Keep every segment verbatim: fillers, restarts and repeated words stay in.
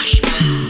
Smash man.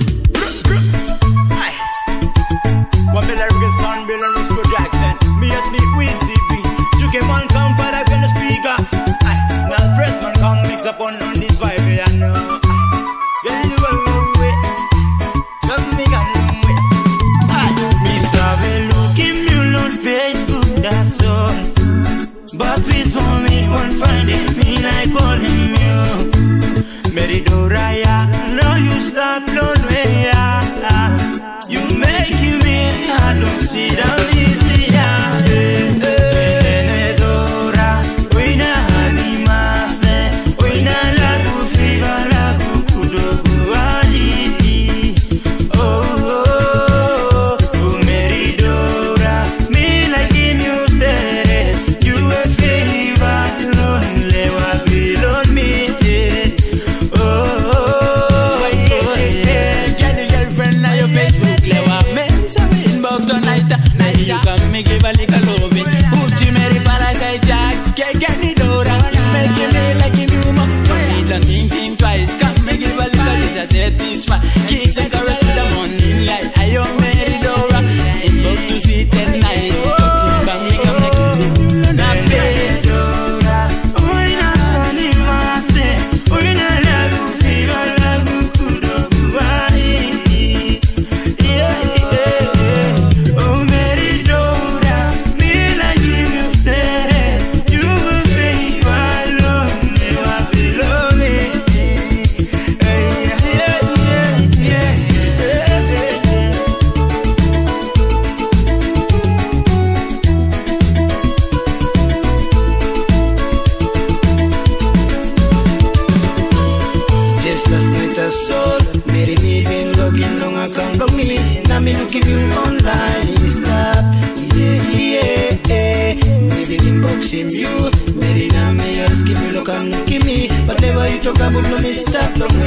One million son, billion rich projection. Me at me Wizzy B. You can one come but I can speaker. Now fresh man come mix up on, on this vibe, you know. Get you a long way. Come me a long way. Me sabe looking you on Facebook, that's all. But please for me, won't find it, me like calling you. Enene Doura, yeah, no you stop, don't wait, yeah. You making me, I don't see the easy, yeah. Enene Doura, we na animase, we na lagu fiba, lagu kudogu aliti. Oh, oh, oh, Enene Doura, me like in you stay, you a favor, lonely, wa below me. You can make it a little love it. Put you marry paradise jack. Get me Doura. Make it me like you do more. Don't think think twice. Come make it a little is a satisfy. Kiss and caress with the morning light. I am Enene Doura. Inbox to see ten night. Talking about me come like you see. Not Enene Doura. We na animase. We na lagu fiba lagu kudogu ai. Yeah yeah. Oh Enene Doura, me like you said. You will be alone, never below me. Yeah yeah yeah yeah. Just last night I saw Mary me been logging long account of me. Now me looking you online. Stop, yeah, yeah, yeah. Maybe inboxing you. Mary now me asking you look and look at me. Whatever you talk about, no me stop, don't